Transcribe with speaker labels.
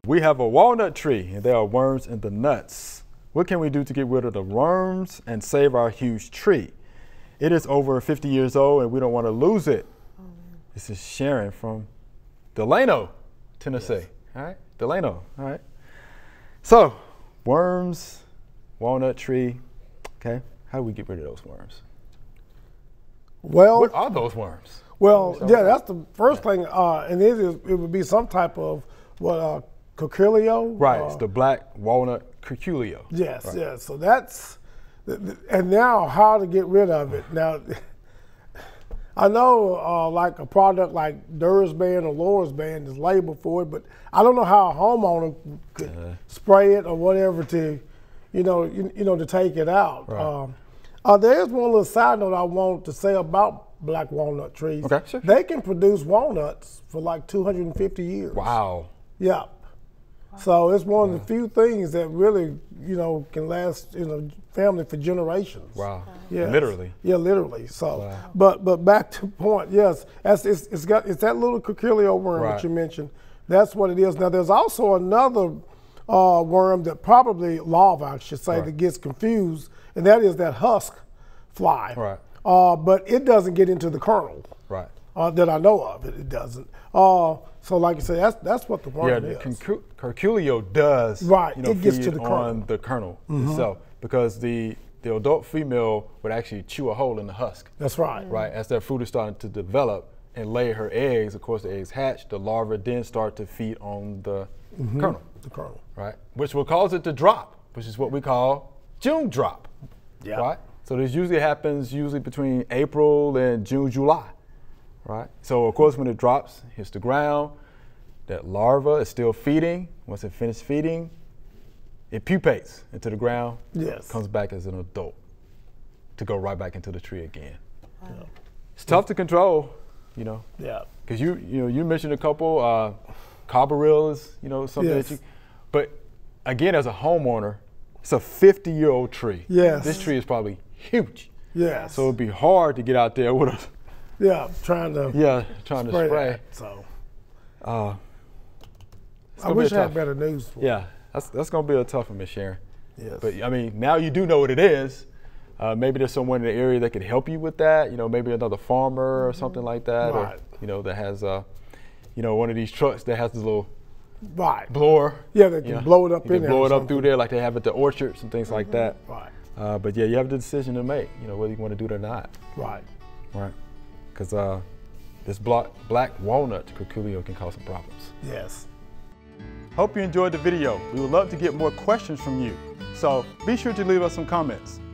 Speaker 1: We have a walnut tree and there are worms in the nuts. What can we do to get rid of the worms and save our huge tree? It is over 50 years old and we don't want to lose it. This is Sharon from Delano, Tennessee. Yes. All right, Delano, all right. So, worms, walnut tree, okay. How do we get rid of those worms?
Speaker 2: Well,
Speaker 1: what are those worms?
Speaker 2: Well, yeah, that's the first thing, and it would be some type of curculio.
Speaker 1: Right, it's the black walnut curculio.
Speaker 2: Yes,
Speaker 1: right.
Speaker 2: yes. So that's, and now how to get rid of it. Now, I know like a product like Dursban or Lorsban is labeled for it, but I don't know how a homeowner could spray it or whatever to, to take it out. Right. There is one little side note I want to say about black walnut trees.
Speaker 1: Okay, sure.
Speaker 2: They can produce walnuts for like 250 years.
Speaker 1: Wow.
Speaker 2: Yeah. So it's one of the few things that really, can last in a family for generations.
Speaker 1: Wow.
Speaker 2: Yes.
Speaker 1: Literally.
Speaker 2: Yeah, literally. So, but back to the point. Yes, it's that little curculio worm that you mentioned. That's what it is. Now there's also another worm that probably larva, I should say, that gets confused, and that is that husk fly.
Speaker 1: Right.
Speaker 2: But it doesn't get into the kernel.
Speaker 1: Right.
Speaker 2: That I know of, it doesn't. So like you say, that's what the worm is.
Speaker 1: Yeah, the curculio does.
Speaker 2: Right. It gets
Speaker 1: feed
Speaker 2: to the kernel.
Speaker 1: on the kernel itself, because the adult female would actually chew a hole in the husk.
Speaker 2: That's right.
Speaker 1: Right. As that fruit is starting to develop and lay her eggs, of course the eggs hatch. The larvae then start to feed on the kernel.
Speaker 2: The kernel.
Speaker 1: Right. Which will cause it to drop, which is what we call June drop. Yeah. Right. So this usually happens between April and June, July. Right. So of course when it drops, hits the ground, that larva is still feeding. Once it finishes feeding, it pupates into the ground.
Speaker 2: Yes.
Speaker 1: Comes back as an adult to go right back into the tree again. Wow. It's tough to control,
Speaker 2: Yeah.
Speaker 1: Because you mentioned a couple, carbaryl is something that you, but again as a homeowner, it's a 50-year-old tree.
Speaker 2: Yes.
Speaker 1: This tree is probably huge.
Speaker 2: Yes.
Speaker 1: So it'd be hard to get out there with a
Speaker 2: trying to
Speaker 1: spray.
Speaker 2: So
Speaker 1: I
Speaker 2: wish I had better news for you.
Speaker 1: Yeah, that's gonna be a tough one, Miss Sharon.
Speaker 2: Yes.
Speaker 1: But I mean, now you do know what it is. Maybe there's someone in the area that could help you with that. Maybe another farmer or something like that,
Speaker 2: right.
Speaker 1: or that has one of these trucks that has this little blower.
Speaker 2: Yeah, they can blow it up in there.
Speaker 1: Blow it up through there like they have at the orchards and things like that.
Speaker 2: Right.
Speaker 1: But yeah, you have the decision to make. Whether you want to do it or not.
Speaker 2: Right.
Speaker 1: Right. Because this black walnut curculio can cause some problems.
Speaker 2: Yes.
Speaker 1: Hope you enjoyed the video. We would love to get more questions from you. So be sure to leave us some comments.